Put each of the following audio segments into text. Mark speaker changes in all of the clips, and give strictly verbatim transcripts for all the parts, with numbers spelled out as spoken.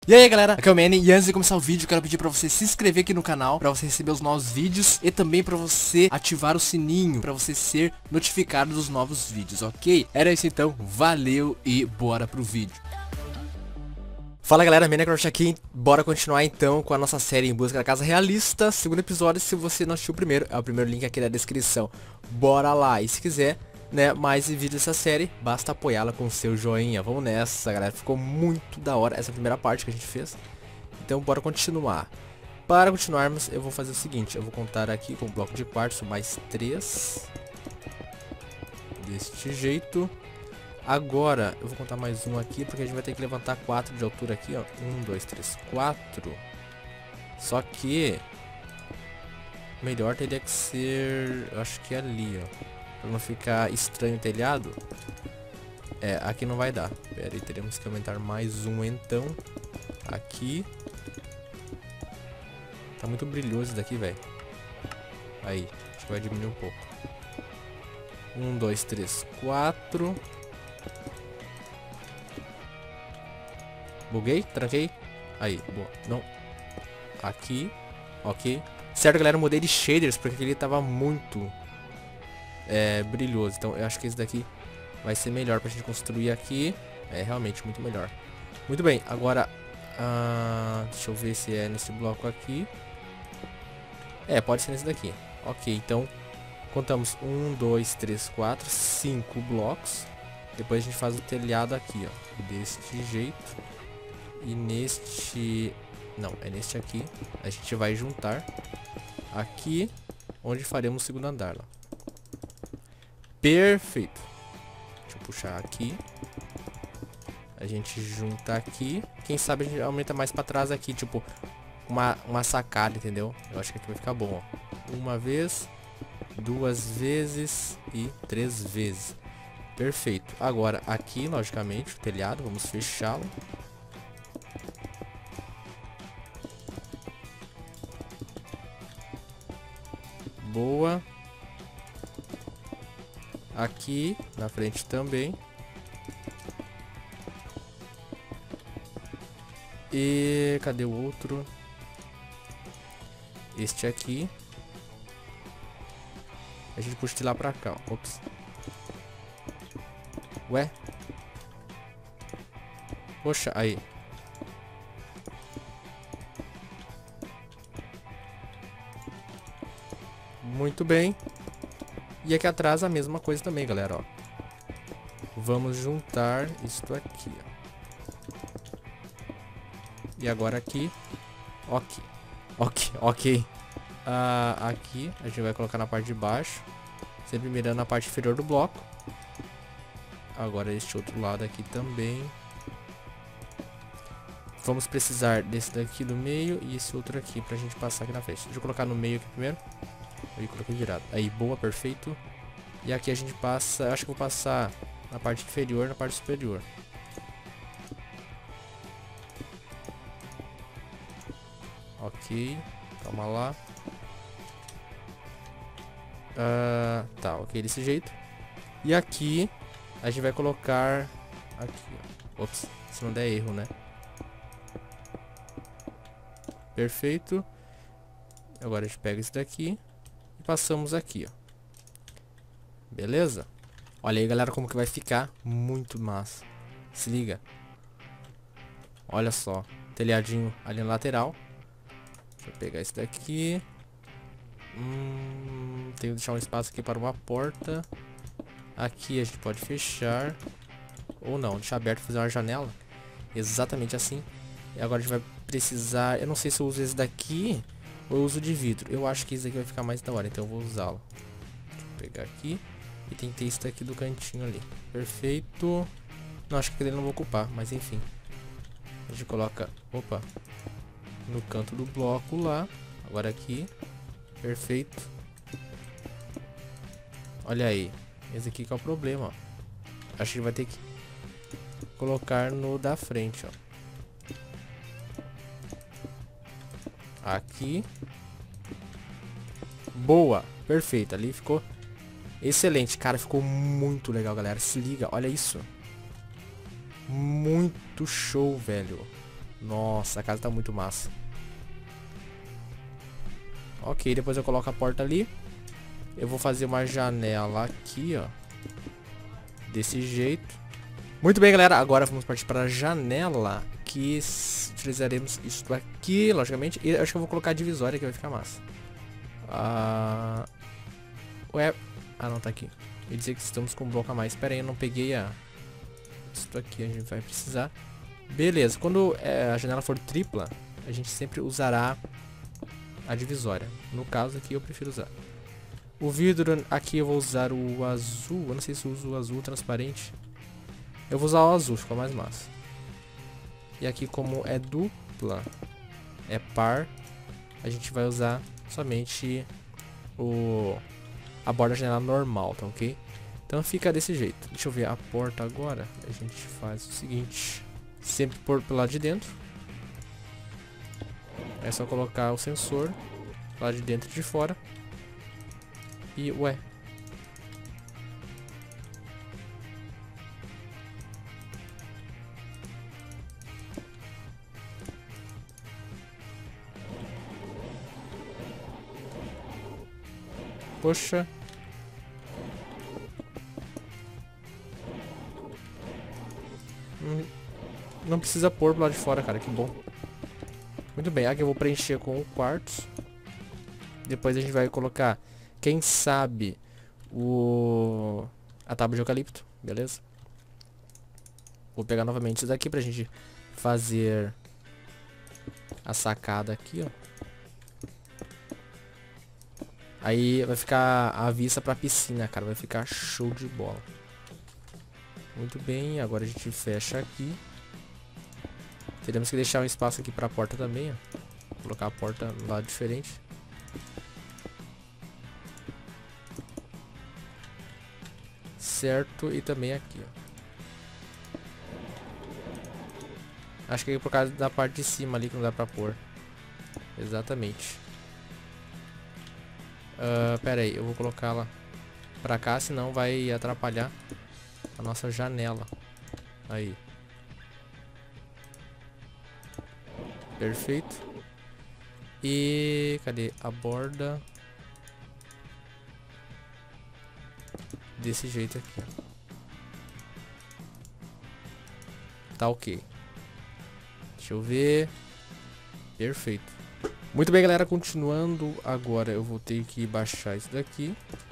Speaker 1: E aí galera, aqui é o Manny e antes de começar o vídeo quero pedir pra você se inscrever aqui no canal pra você receber os novos vídeos e também pra você ativar o sininho pra você ser notificado dos novos vídeos, ok? Era isso então, valeu e bora pro vídeo. Fala galera, Minecraft aqui, bora continuar então com a nossa série Em Busca da Casa Realista, segundo episódio. Se você não assistiu o primeiro, é o primeiro link aqui na descrição, bora lá. E se quiser, né, mais vídeos dessa série, basta apoiá-la com o seu joinha. Vamos nessa galera, ficou muito da hora essa primeira parte que a gente fez, então bora continuar. Para continuarmos, eu vou fazer o seguinte, eu vou contar aqui com o bloco de quartzo mais três, deste jeito. Agora eu vou contar mais um aqui, porque a gente vai ter que levantar quatro de altura aqui, ó. Um, dois, três, quatro. Só que melhor teria que ser, eu acho que ali, ó, pra não ficar estranho o telhado. É, aqui não vai dar. Pera aí, teremos que aumentar mais um então. Aqui. Tá muito brilhoso isso daqui, velho. Aí, acho que vai diminuir um pouco. Um, dois, três, quatro. Buguei? Tranquei? Aí, boa. Não. Aqui. Ok. Certo, galera, eu mudei de shaders porque ele tava muito é, brilhoso. Então eu acho que esse daqui vai ser melhor pra gente construir aqui. É realmente muito melhor. Muito bem, agora uh, deixa eu ver se é nesse bloco aqui. É, pode ser nesse daqui. Ok, então contamos um, dois, três, quatro, cinco blocos. Depois a gente faz o telhado aqui, ó, deste jeito. E neste... não, é neste aqui. A gente vai juntar aqui, onde faremos o segundo andar lá. Perfeito. Deixa eu puxar aqui. A gente junta aqui. Quem sabe a gente aumenta mais pra trás aqui, tipo uma, uma sacada, entendeu? Eu acho que aqui vai ficar bom, ó. Uma vez, duas vezes e três vezes. Perfeito. Agora aqui, logicamente, o telhado, vamos fechá-lo. Boa. Aqui na frente também. E cadê o outro? Este aqui. A gente puxa de lá pra cá. Ops. Ué? Poxa, aí. Muito bem. E aqui atrás a mesma coisa também, galera, ó. Vamos juntar isto aqui, ó. E agora aqui. Ok. Ok, ok. Ah, aqui a gente vai colocar na parte de baixo, sempre mirando a parte inferior do bloco. Agora este outro lado aqui também. Vamos precisar desse daqui do meio e esse outro aqui pra gente passar aqui na frente. Deixa eu colocar no meio aqui primeiro. Aí coloquei virado. Aí, boa, perfeito. E aqui a gente passa, eu acho que vou passar na parte inferior, na parte superior. Ok, calma lá. Uh, tá, ok, desse jeito. E aqui a gente vai colocar aqui, ó. Ops, se não der erro, né? Perfeito. Agora a gente pega esse daqui e passamos aqui, ó. Beleza? Olha aí, galera, como que vai ficar. Muito massa. Se liga. Olha só, telhadinho ali na lateral. Deixa eu pegar esse daqui. Hum, tenho que deixar um espaço aqui para uma porta. Aqui a gente pode fechar. Ou não, deixar aberto, fazer uma janela. Exatamente assim. E agora a gente vai precisar... eu não sei se eu uso esse daqui ou eu uso de vidro. Eu acho que esse daqui vai ficar mais da hora, então eu vou usá-lo. Deixa eu pegar aqui. E tem que ter esse daqui do cantinho ali. Perfeito. Não, acho que ele não vou ocupar, mas enfim. A gente coloca... opa. No canto do bloco lá. Agora aqui. Perfeito. Olha aí. Esse aqui que é o problema, ó. Acho que vai ter que colocar no da frente, ó. Aqui. Boa. Perfeito. Ali ficou excelente. Cara, ficou muito legal, galera. Se liga. Olha isso. Muito show, velho. Nossa, a casa tá muito massa. Ok, depois eu coloco a porta ali. Eu vou fazer uma janela aqui, ó. Desse jeito. Muito bem, galera. Agora vamos partir para a janela. Que utilizaremos isso aqui, logicamente. E acho que eu vou colocar a divisória que vai ficar massa. Ah... Ué... Ah, não, tá aqui. Quer dizer que estamos com um bloco a mais. Espera aí, eu não peguei a... Isso aqui a gente vai precisar. Beleza. Quando é, a janela for tripla, a gente sempre usará a divisória. No caso aqui eu prefiro usar. O vidro aqui eu vou usar o azul. Eu não sei se eu uso o azul transparente. Eu vou usar o azul, ficou mais massa. E aqui como é dupla, é par, a gente vai usar somente o a borda da janela normal, tá ok? Então fica desse jeito. Deixa eu ver a porta agora. A gente faz o seguinte. Sempre por pelo lado de dentro. É só colocar o sensor lá de dentro e de fora. E ué. Poxa. Hum, não precisa pôr pro lado de fora, cara. Que bom. Muito bem. Aqui eu vou preencher com o quartzo. Depois a gente vai colocar, quem sabe, o a tábua de eucalipto. Beleza? Vou pegar novamente isso daqui pra gente fazer a sacada aqui, ó. Aí vai ficar a vista pra piscina, cara. Vai ficar show de bola. Muito bem, agora a gente fecha aqui. Teremos que deixar um espaço aqui pra porta também, ó. Vou colocar a porta no lado diferente. Certo, e também aqui, ó. Acho que é por causa da parte de cima ali que não dá pra pôr. Exatamente. Uh, pera aí, eu vou colocá-la pra cá, senão vai atrapalhar a nossa janela. Aí. Perfeito. E cadê a borda? Desse jeito aqui. Tá ok. Deixa eu ver. Perfeito. Muito bem, galera, continuando agora eu vou ter que baixar isso daqui.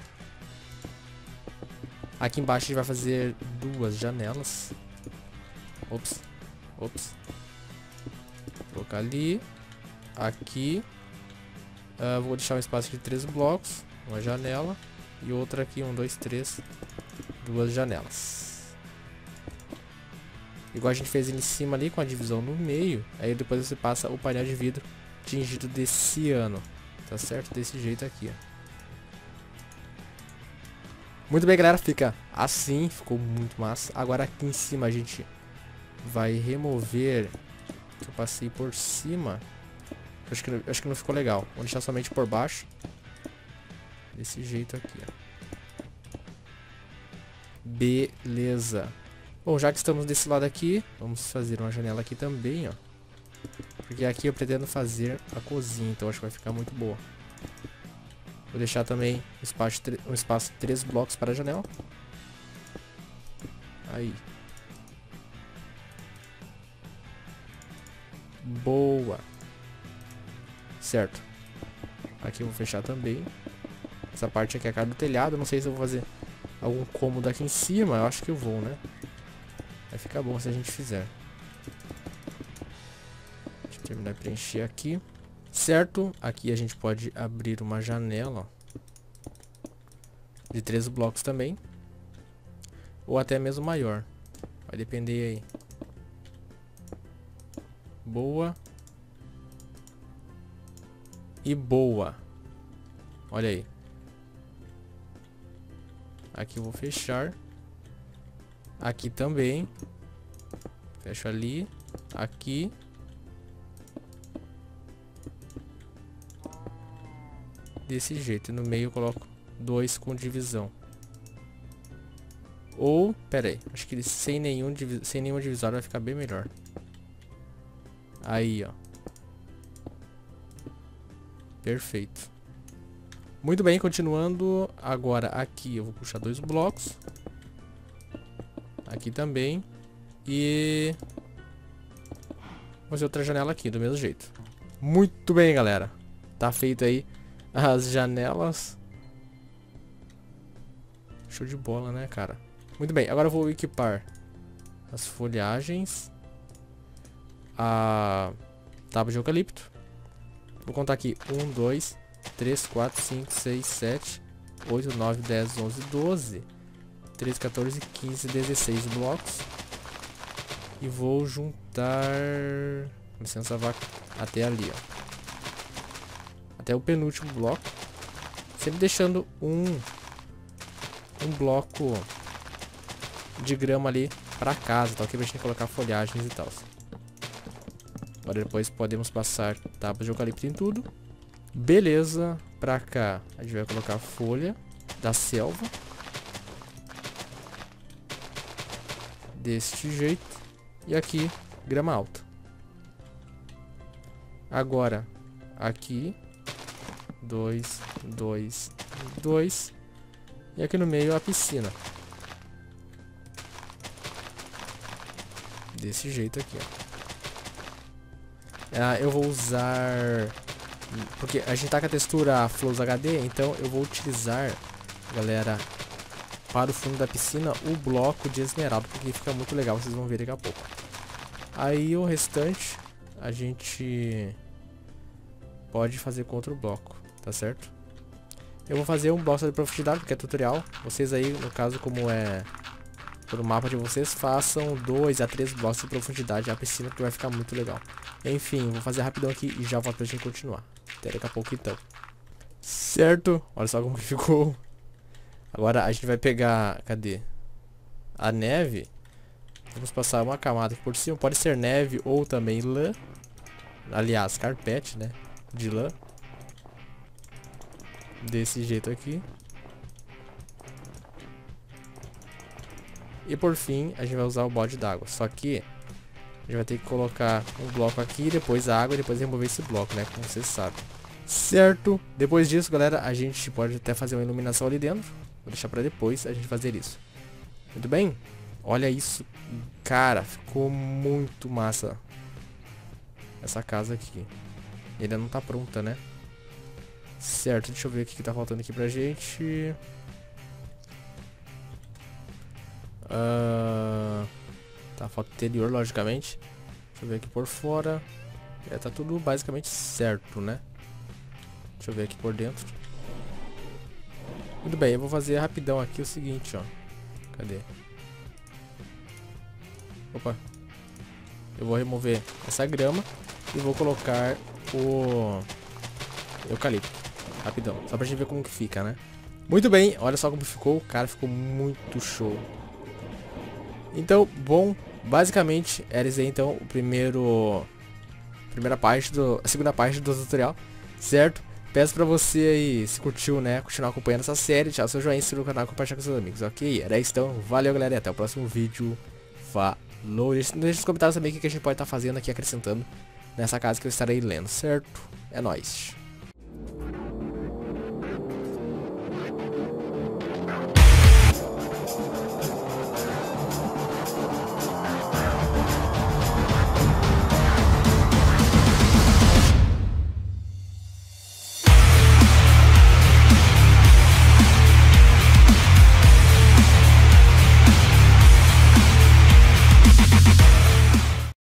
Speaker 1: Aqui embaixo a gente vai fazer duas janelas. Ops, ops. Vou colocar ali, aqui. Uh, vou deixar um espaço de três blocos, uma janela e outra aqui, um, dois, três, duas janelas. Igual a gente fez em cima ali com a divisão no meio, aí depois você passa o painel de vidro tingido desse ano, tá certo? Desse jeito aqui, ó. Muito bem, galera, fica assim, ficou muito massa. Agora aqui em cima a gente vai remover, que eu passei por cima. Acho que, acho que não ficou legal. Vou deixar somente por baixo. Desse jeito aqui, ó. Beleza. Bom, já que estamos desse lado aqui, vamos fazer uma janela aqui também, ó. Porque aqui eu pretendo fazer a cozinha, então acho que vai ficar muito boa. Vou deixar também um espaço, um espaço de três blocos para a janela. Aí. Boa. Certo. Aqui eu vou fechar também. Essa parte aqui é a cara do telhado. Não sei se eu vou fazer algum cômodo aqui em cima. Eu acho que eu vou, né? Vai ficar bom se a gente fizer. Deixa eu terminar de preencher aqui. Certo, aqui a gente pode abrir uma janela, ó, de três blocos também, ou até mesmo maior, vai depender aí. Boa. E boa. Olha aí. Aqui eu vou fechar. Aqui também. Fecho ali. Aqui. Desse jeito. E no meio eu coloco dois com divisão. Ou, pera aí. Acho que sem, nenhum, sem nenhuma divisória vai ficar bem melhor. Aí, ó. Perfeito. Muito bem, continuando. Agora aqui eu vou puxar dois blocos. Aqui também. E... vou fazer outra janela aqui, do mesmo jeito. Muito bem, galera. Tá feito aí as janelas. Show de bola, né, cara? Muito bem, agora eu vou equipar as folhagens. A tábua de eucalipto. Vou contar aqui. um, dois, três, quatro, cinco, seis, sete, oito, nove, dez, onze, doze, treze, quatorze, quinze, dezesseis blocos. E vou juntar... licença, vaca. Até ali, ó. Até o penúltimo bloco. Sempre deixando um... um bloco de grama ali pra casa, tá? Ok? Pra gente colocar folhagens e tal. Agora depois podemos passar tábuas de eucalipto em tudo. Beleza. Pra cá a gente vai colocar folha da selva. Deste jeito. E aqui, grama alta. Agora, aqui. Dois, dois, dois. E aqui no meio a piscina. Desse jeito aqui, ó. Ah, eu vou usar... porque a gente tá com a textura Flows H D, então eu vou utilizar, galera, para o fundo da piscina, o bloco de esmeralda, porque fica muito legal, vocês vão ver daqui a pouco. Aí o restante a gente pode fazer com outro bloco, tá certo? Eu vou fazer um bloco de profundidade, porque é tutorial. Vocês aí, no caso, como é pelo mapa de vocês, façam dois a três blocos de profundidade na piscina, que vai ficar muito legal. Enfim, vou fazer rapidão aqui e já volto pra gente continuar. Até daqui a pouco então. Certo? Olha só como que ficou. Agora a gente vai pegar... cadê? A neve. Vamos passar uma camada aqui por cima. Pode ser neve ou também lã. Aliás, carpete, né? De lã. Desse jeito aqui. E por fim, a gente vai usar o balde d'água. Só que a gente vai ter que colocar um bloco aqui, depois a água e depois remover esse bloco, né? Como vocês sabem. Certo? Depois disso, galera, a gente pode até fazer uma iluminação ali dentro. Vou deixar pra depois a gente fazer isso. Muito bem? Olha isso. Cara, ficou muito massa essa casa aqui. E ainda não tá pronta, né? Certo, deixa eu ver o que, que tá faltando aqui pra gente. Uh, tá, falta interior, logicamente. Deixa eu ver aqui por fora. É, tá tudo basicamente certo, né? Deixa eu ver aqui por dentro. Muito bem, eu vou fazer rapidão aqui o seguinte, ó. Cadê? Opa. Eu vou remover essa grama e vou colocar o eucalipto. Rapidão, só pra gente ver como que fica, né? Muito bem, olha só como ficou. Cara, ficou muito show. Então, bom, basicamente era esse aí, então, o primeiro... primeira parte do... a segunda parte do tutorial, certo? Peço pra você aí, se curtiu, né, continuar acompanhando essa série, deixar o seu joinha, se inscrever no canal e compartilhar com seus amigos, ok? Era isso então, valeu galera e até o próximo vídeo. Falou! Deixa nos comentários também o que a gente pode estar fazendo aqui, acrescentando nessa casa que eu estarei lendo, certo? É nóis!